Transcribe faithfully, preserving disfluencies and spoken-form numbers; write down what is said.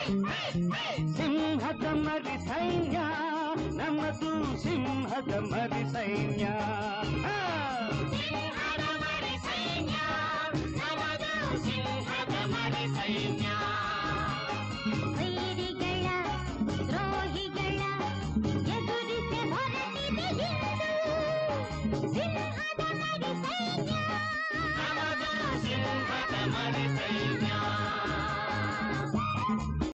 ಸಿಂಹದ ಮರಿ ಸೈನ್ಯ ನಮ್ಮದು ಸಿಂಹದ ಮರಿ ಸೈನ್ಯ ಸಿಂಹದ ಮರಿ ಸೈನ್ಯ ನಮ್ಮದು ಸಿಂಹದ ಮರಿ ಸೈನ್ಯ ವೈರಿಗಳ ದ್ರೋಹಿಗಳ ಎದುರಿಸಿ ಹೊರಟಿದೆ ಹಿಂದೂ ಸಿಂಹದ ಮರಿ ಸೈನ್ಯ ನಮ್ಮದು ಸಿಂಹದ ಮರಿ ಸೈನ್ಯ